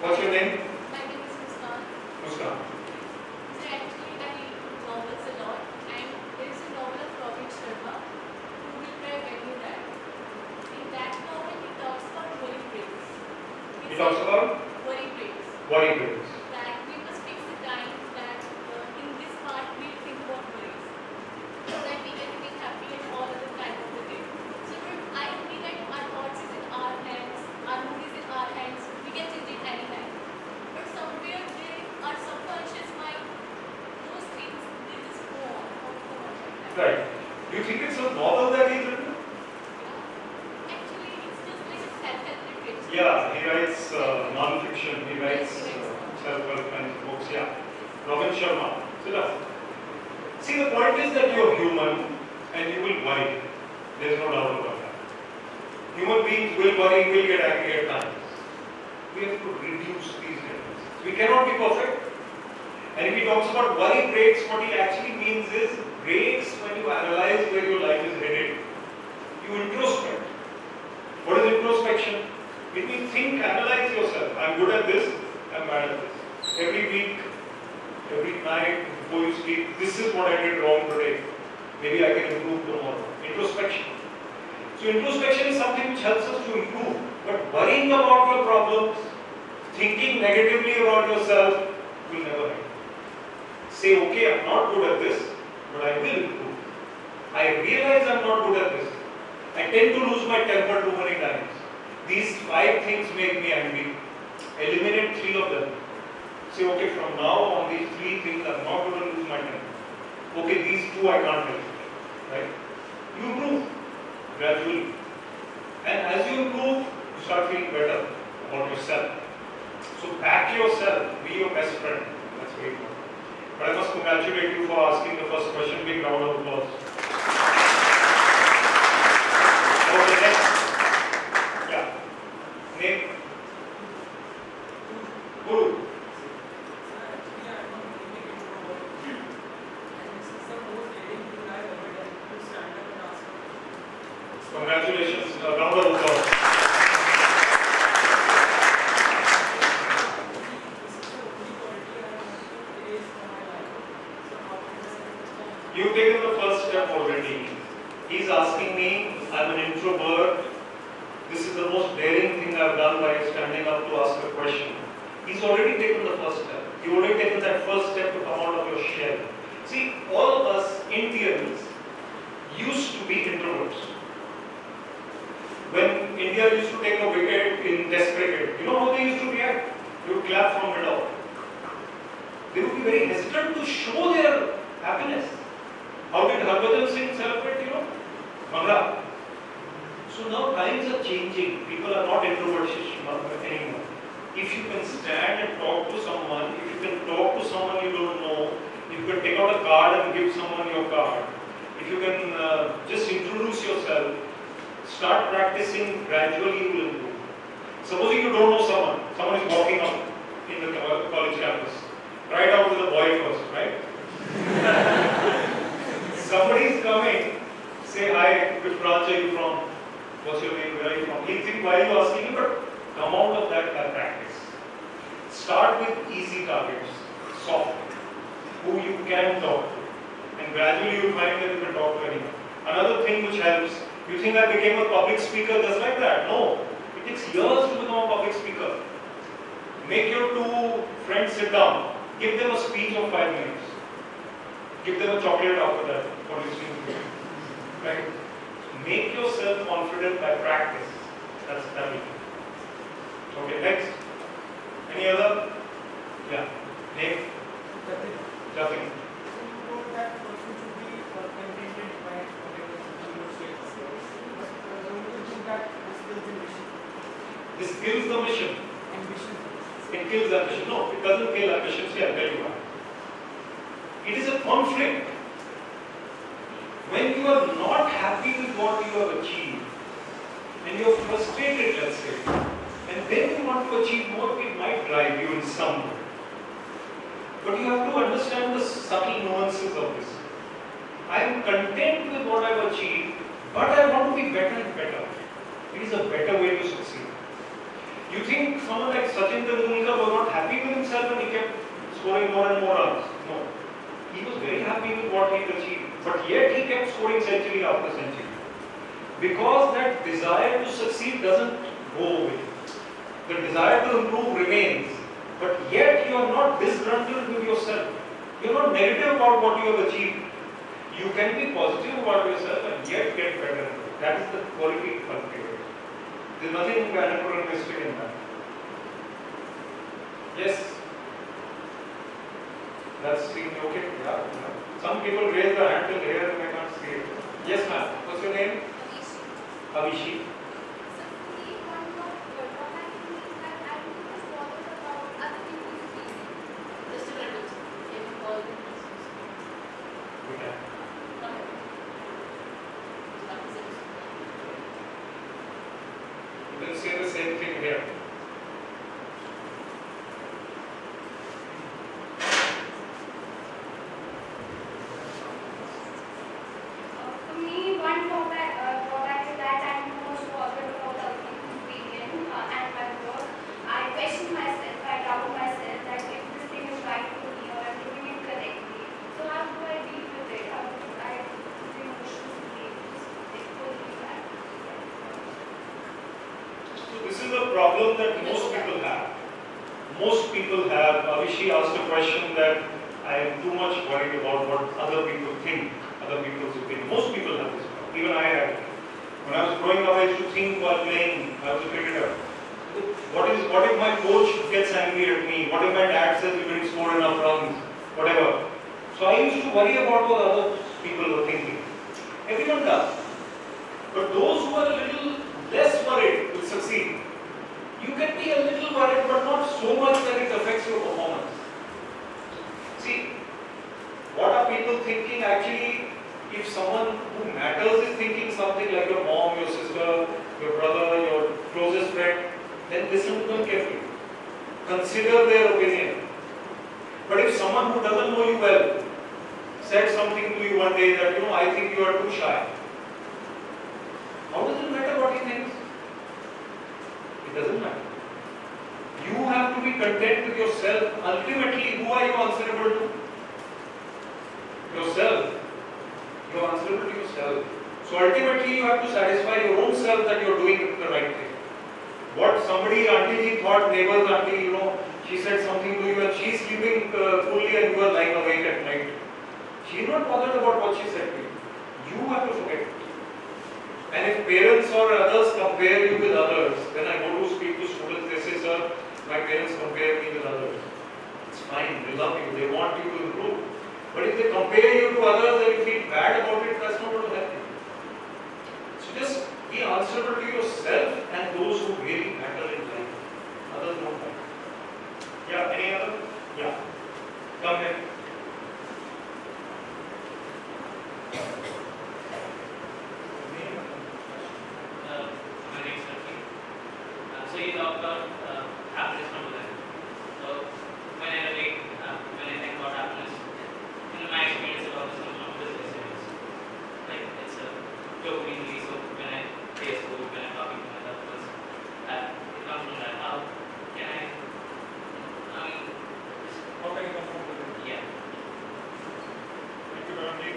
What's your name? My name is Muskan. Muskan. So actually I read novels a lot, and there is a novel of Robin Sharma, Who Will Cry When You Die. In that novel he talks about worry breaks. He talks about worry breaks. worry breaks. That we must fix the time that in this part we think about worries, so that we can be happy and all other time of the day. So I agree that our thoughts is in our hands, our mood is in our hands, we can change it anytime. But somewhere there, our subconscious mind, those things, they just go on all the time. Right. Do you think it's a novel that he's written? Actually, it's just like a self-help literature. Yeah, he writes non-fiction. He writes self-help kind of books. Yeah. Robin Sharma. See, the point is that you're human and you will worry. There's no doubt about that. Human beings will worry, will get angry at times. We have to reduce these levels. We cannot be perfect. And if he talks about worry breaks, what he actually means is breaks when you analyze where your life is headed. You introspect. What is introspection? It means think, analyze yourself. I'm good at this, I'm bad at this. Every week, every night, before you sleep, this is what I did wrong today. Maybe I can improve tomorrow. Introspection. So introspection is something which helps us to improve. But worrying about your problems, thinking negatively about yourself, will never help. Say, okay, I'm not good at this, but I will improve. I realize I'm not good at this. I tend to lose my temper too many times. These 5 things make me angry. Eliminate 3 of them. Say, okay, from now on, these 3 things I'm not going to lose my temper. Okay, these 2 I can't help. Right? You improve gradually. And as you improve, you start feeling better about yourself. So back yourself, be your best friend. That's very important. But I must congratulate you for asking the first question. Big round of applause. Okay, next. Yeah. Name? Guru. Congratulations. A round of applause. You've taken the first step already. He's asking me, I'm an introvert. This is the most daring thing I've done by standing up to ask a question. He's already taken the first step. You've already taken that first step to come out of your shell. See, all of us Indians used to be introverts. When India used to take a wicket in Test cricket, you know how they used to react? They would clap from mid-off. They would be very hesitant to show their happiness. How did Harbhajan Singh celebrate, Bhangra? So now times are changing. People are not introverts anymore. If you can stand and talk to someone, if you can talk to someone you don't know, if you can take out a card and give someone your card, if you can just introduce yourself, start practicing, gradually you will improve. Supposing you don't know someone is walking up in the college campus. Try it out with a boy first, right? Somebody is coming, say hi, which branch are you from? What's your name? Where are you from? He'll think, why are you asking me? But come out of that by practice. Start with easy targets, soft, who you can talk to. And gradually you'll find that you can talk to anyone. Another thing which helps, you think I became a public speaker just like that? No. It takes years to become a public speaker. Make your 2 friends sit down. Give them a speech of 5 minutes. Give them a chocolate after that for listening to you. Right? Make yourself confident by practice. That's that. Okay, next. Any other? Yeah. Name? Jatin. This kills the mission. It kills ambition. No, it doesn't kill ambition. See, I'll tell you why. It is a conflict. When you are not happy with what you have achieved, and you are frustrated, let's say, and then you want to achieve more, it might drive you in some way. But you have to understand the subtle nuances of this. I am content with what I have achieved, but I want to be better and better. It is a better way to succeed. You think someone like Sachin Tendulkar was not happy with himself and he kept scoring more and more runs? No. He was very happy with what he had achieved, but yet he kept scoring century after century. Because that desire to succeed doesn't go away. The desire to improve remains, but yet you are not disgruntled with yourself. You are not negative about what you have achieved. You can be positive about yourself and yet get better. That is the quality cultivated. There is nothing anachronistic in that. Yes? That's seems okay? Yeah. Some people raise their hand till here and I can't see it. Yes, ma'am. What's your name? Avishi. We'll say the same thing here. For me, one drawback is that I'm most bothered about other people's opinion and my work. I question myself, I doubt myself that if this thing is right for me or I'm doing it correctly. So how do I deal with it? How do I the emotions So this is a problem that most people have. Most people have. Avishi asked a question that I am too much worried about what other people think, other people's opinion. Most people have this problem. Even I had it. When I was growing up, I used to think while playing. I was a cricketer. What if my coach gets angry at me? What if my dad says you didn't score enough runs? Whatever. So I used to worry about what other people were thinking. Everyone does. But those who are a little less worried will succeed. You can be a little worried, but not so much that it affects your performance. See, what are people thinking? Actually, if someone who matters is thinking something like your mom, your sister, your brother, your closest friend, then listen to them carefully. Consider their opinion. But if someone who doesn't know you well said something to you one day that, I think you are too shy, how does it matter what he thinks? It doesn't matter. You have to be content with yourself. Ultimately, who are you answerable to? Yourself. You are answerable to yourself. So ultimately, you have to satisfy your own self that you are doing the right thing. What somebody, auntie thought, neighbors auntie, she said something to you and she is sleeping fully and you are lying awake at night. She is not bothered about what she said to you. You have to forget it. And if parents or others compare you with others, then I go to speak to students, they say, sir, my parents compare me with others. It's fine, they love you, they want you to improve. But if they compare you to others and you feel bad about it, that's not going to help you. So just be answerable to yourself and those who really matter in life. Others don't matter. Yeah, any other? Yeah. Come here. So you talked about happiness from within. So when I think about happiness, in my experience, it always comes from business areas. Like it's a dopamine release. So when I taste food, when I'm talking to my loved ones, it comes from that. How can I? How can you come from within? Yeah. Thank you, Randy.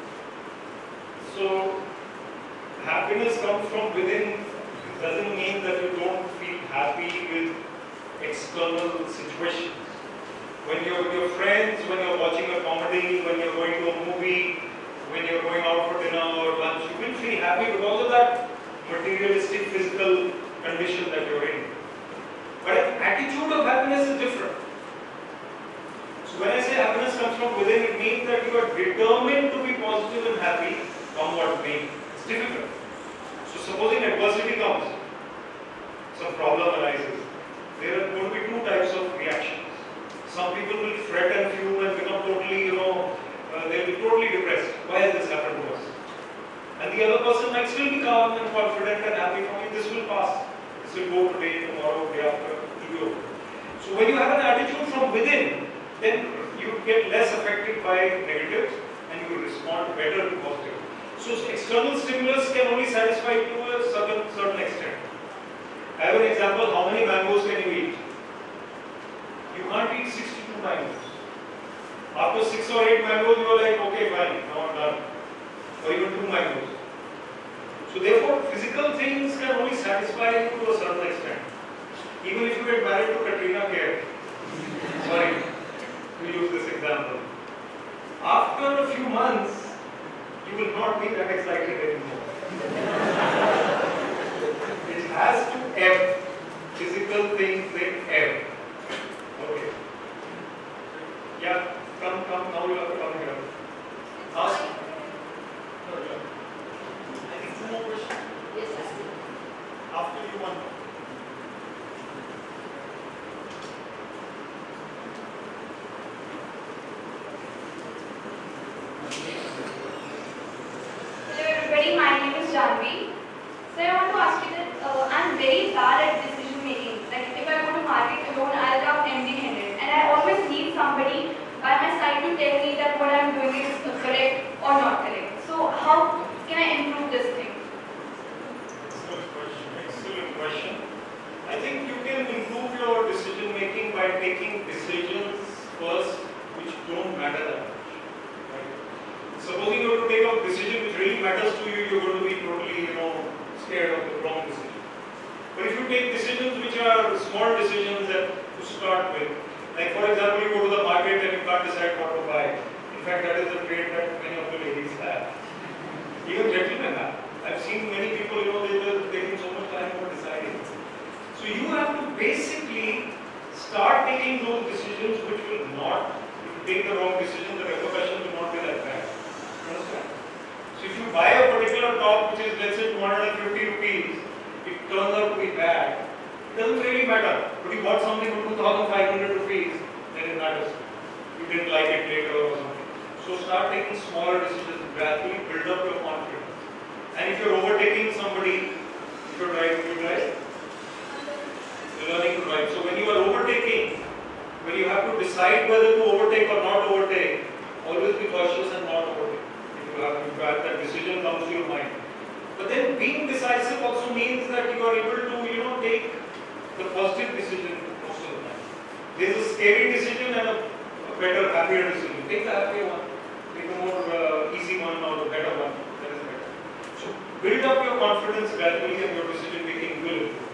So happiness comes from within. Doesn't mean that you don't feel happy with external situations. When you're with your friends, when you're watching a comedy, when you're going to a movie, when you're going out for dinner or lunch, you will feel happy because of that materialistic physical condition that you're in. But an attitude of happiness is different. So when I say happiness comes from within, it means that you are determined to be positive and happy come what may. It's difficult. So supposing adversity comes, some problem arises, there are going to be two types of reactions. Some people will fret and fume and become totally, they'll be totally depressed. Why has this happened to us? And the other person might still be calm and confident and happy for me. This will pass. This will go today, tomorrow, day after, it will be over. So when you have an attitude from within, then you get less affected by negatives and you will respond better to positive. So external stimulus can only satisfy to a certain extent. I have an example, how many mangoes satisfy you to a certain extent. Even if you get married to Katrina Kaif, sorry to use this example, after a few months, you will not be that excited anymore. It has to ebb. Physical things, they ebb. Okay. Yeah, come, now you have to come here. Ask. No, yeah. I think 2 more questions. Yes, sir. After you one. Hello everybody, my name is Janvi. So I want to ask you that I'm very bad at decision making. Like if I go to market alone, I'll come empty-handed, and I always need somebody by my side to tell me that what I'm doing is correct or not correct. So how can I improve this thing? Excellent question. I think you can improve your decision making by taking decisions first which don't matter that much. Right? Supposing you have to take a decision which really matters to you, you're going to be totally, scared of the wrong decision. But if you take decisions which are small decisions that to start with, like for example, you go to the market and you can't decide what to buy. In fact, that is a trait that many of the ladies have. Even gentlemen have. I've seen many people, they were taking so much time for deciding. So you have to basically start taking those decisions which will not, if you take the wrong decision, the repercussions will not be that bad. Understand? So if you buy a particular top which is, let's say, 250 rupees, it turns out to be bad, it doesn't really matter. But you bought something for 2,500 rupees, then it matters. You didn't like it later or something. So start taking smaller decisions, gradually build up your confidence. And if you're overtaking somebody, if you're driving, you drive, you're learning to drive. So when you are overtaking, when you have to decide whether to overtake or not overtake, always be cautious and not overtake. If you have that decision comes to your mind. But then being decisive also means that you are able to, take the positive decision most of the time. There is a scary decision and a better, happier decision. Take the happier one. Take the more easy one or the better one. That is better. So build up your confidence gradually and your decision making will improve.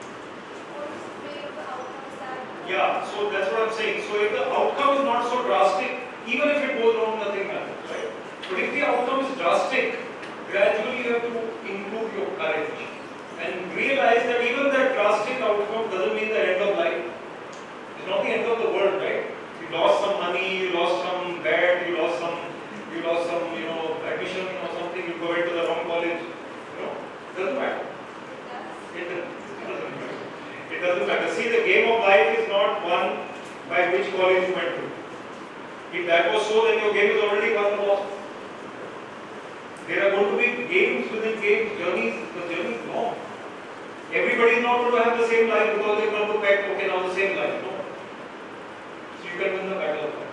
Yeah, so that's what I'm saying. So if the outcome is not so drastic, even if it goes wrong, nothing matters, right? But if the outcome is drastic, gradually you have to improve your courage and realize that even that drastic outcome doesn't mean the end of life. It's not the end of the world, right? You lost some money, you lost some bed, you lost some, admission or something, you go into the wrong college. It doesn't matter. It doesn't matter. It doesn't matter. See, the game of life is not won by which college you went to. If that was so, then your game is already won and lost. There are going to be games within games, journeys. The journey is long. Everybody is not going to have the same life because they come to PEC, okay, now the same life. No. So you can win the battle of life.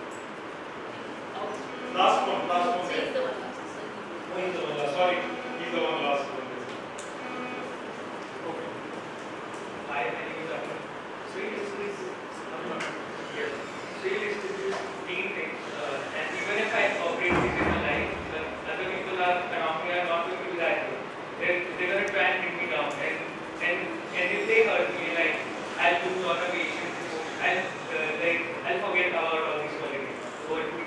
Last one. He's the one last. No, he's the one last. Sorry, he's the one last. Okay. Hi, my name is Arun. Yes. Realistic is being things, and even if I operate these in my life, the other people around me are not going to be that good. They're going to try and bring me down, and if they hurt me, like I'll lose all my patience, I'll forget about all these qualities. So it will be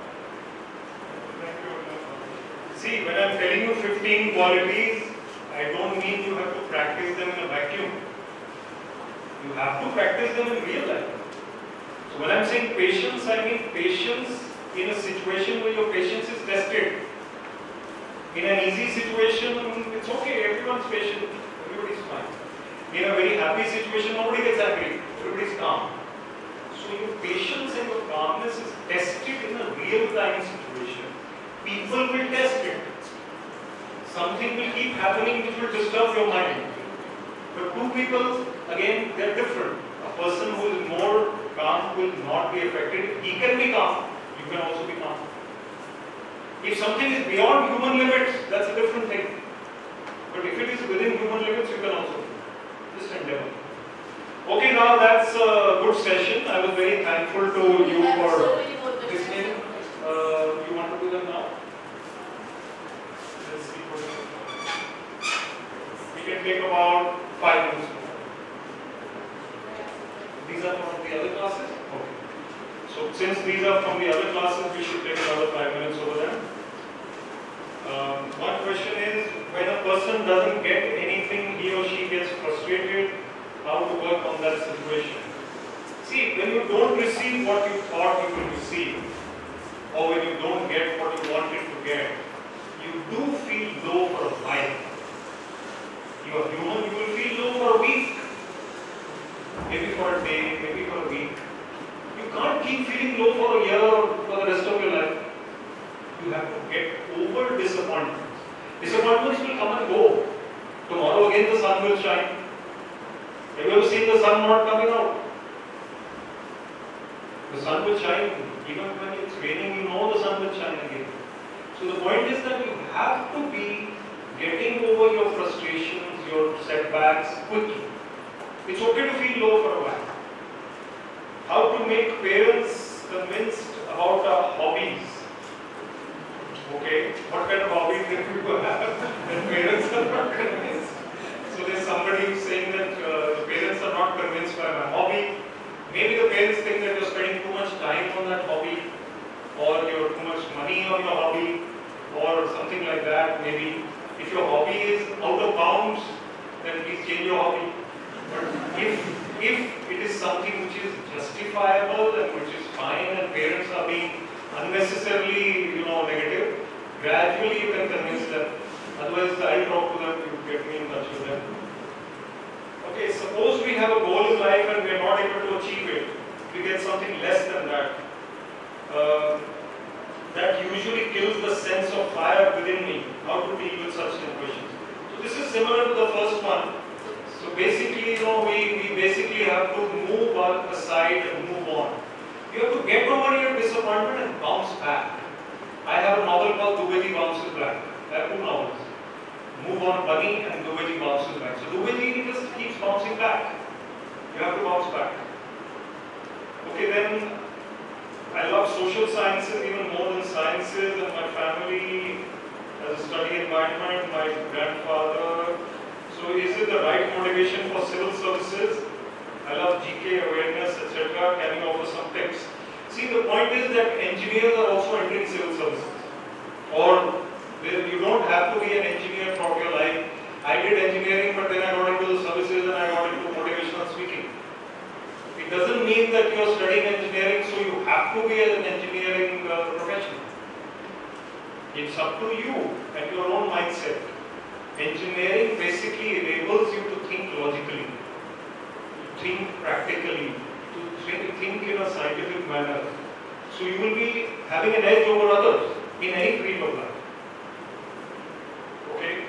See, when I'm telling you 15 qualities, I don't mean you have to practice them in a vacuum. You have to practice them in real life. So when I'm saying patience, I mean patience in a situation where your patience is tested. In an easy situation, it's okay, everyone's patient, everybody's fine. In a very happy situation, nobody gets angry, everybody's calm. So your patience and your calmness is tested in a real-time situation. People will test it. Something will keep happening which will disturb your mind. But two people, again, they are different. A person who is more calm will not be affected. If he can be calm, you can also be calm. If something is beyond human limits, that's a different thing. But if it is within human limits, you can also just endeavor. Okay, now that's a good session. I was very thankful to you for listening. You want to do them now? Let's see. We can take about 5 minutes. These are from the other classes? Okay. So since these are from the other classes, we should take another 5 minutes over there. One question is, when a person doesn't get anything, he or she gets frustrated, how to work on that situation? See, when you don't receive what you thought you will receive, or when you don't get what you wanted to get, you do feel low for a while. You are human, you will feel low for a week, maybe for a day, maybe for a week. You can't keep feeling low for a year or for the rest of your life. You have to get over disappointments. Disappointments will come and go. Tomorrow again the sun will shine. Have you ever seen the sun not coming out? The sun will shine. Even when it's raining, you know the sun will shine again. So the point is that you have to be getting over your frustrations, your setbacks quickly. It's okay to feel low for a while. How to make parents convinced about our hobbies? Okay, what kind of hobbies do people have that parents are not convinced? So there's somebody who's saying that the parents are not convinced by my hobby. Maybe the parents think that you're spending too much time on that hobby, or you're too much money on your hobby, or something like that. Maybe if your hobby is out of bounds, then please change your hobby. But if it is something which is justifiable and which is fine, and parents are being unnecessarily, negative, gradually you can convince them. Otherwise, I'll talk to them, you get me in touch with them. Okay, suppose we have a goal in life and we are not able to achieve it. We get something less than that. That usually kills the sense of fire within me. How to deal with such situations? So this is similar to the first one. So basically, we basically have to move aside and move on. You have to get over your disappointment and bounce back. I have a novel called Dubeji Bounces Back. I have 2 novels. Move On Bunny and Dubeji Bounces Back. So Dubeji just keeps bouncing back. You have to bounce back. Okay, then I love social sciences even more than sciences, and my family has a study environment, my grandfather. So is it the right motivation for civil services? I love GK, awareness, etc. Can you offer some tips? See, the point is that engineers are also entering civil services. Or you don't have to be an engineer throughout your life. I did engineering, but then I got into the services and I got into motivational speaking. It doesn't mean that you are studying engineering, so you have to be an engineering professional. It's up to you and your own mindset. Engineering basically enables you to think logically, to think practically, to think in a scientific manner. So you will be having an edge over others in any field of life. Okay?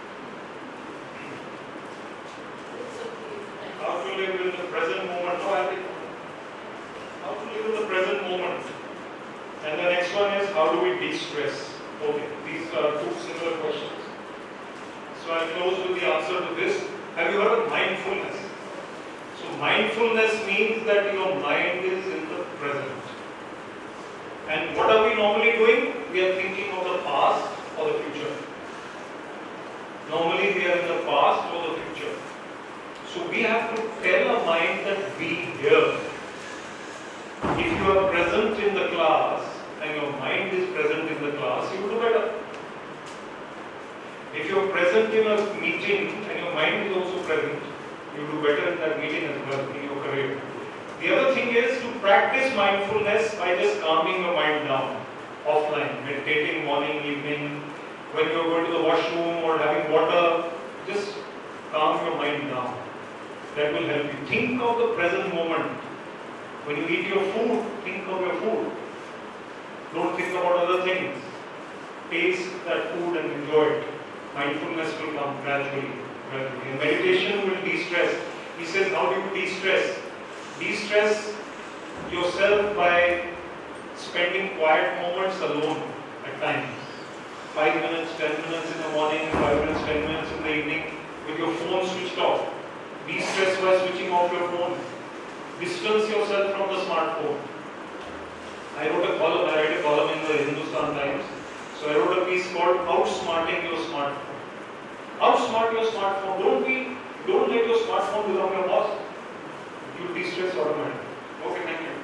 How to live in the present moment? How to live in the present moment? And the next one is, how do we de-stress? Okay, these are 2 similar questions. So I'll close with the answer to this. Have you heard of mindfulness? So mindfulness means that your mind is in the present. And what are we normally doing? We are thinking of the past or the future. Normally we are in the past or the future. So we have to tell our mind that be here. If you are present in the class and your mind is present in the class, you will do better. If you are present in a meeting and your mind is also present, you do better in that meeting as well in your career. The other thing is to practice mindfulness by just calming your mind down, offline, meditating morning, evening, when you are going to the washroom or having water, just calm your mind down. That will help you. Think of the present moment. When you eat your food, think of your food. Don't think about other things. Taste that food and enjoy it. Mindfulness will come gradually. And meditation will de-stress. He says, how do you de-stress? De-stress yourself by spending quiet moments alone at times. 5 minutes, 10 minutes in the morning, 5 minutes, 10 minutes in the evening, with your phone switched off. De-stress by switching off your phone. Distance yourself from the smartphone. I wrote a column in the Hindustan Times. So I wrote a piece called Outsmarting Your Smartphone. Outsmart your smartphone. Don't let your smartphone become your boss. You de-stress stress automatically. Okay, thank you.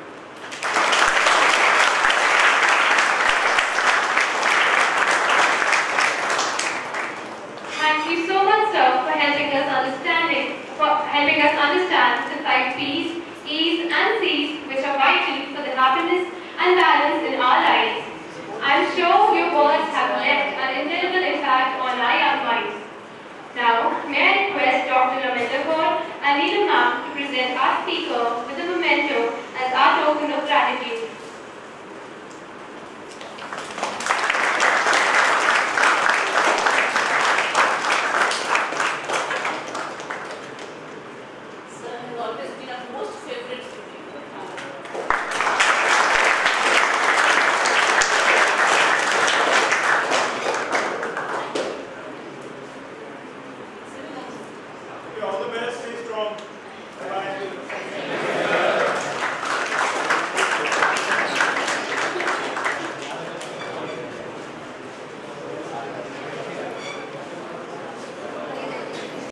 Thank you so much, sir, for helping us understand the 5 P's, E's and C's which are vital for the happiness and balance in our lives. I'm sure your words have left an indelible impact on our young minds. Now, may I request Dr. Ramendra Kaur and Neelam ma'am to present our speaker with a memento as our token of gratitude.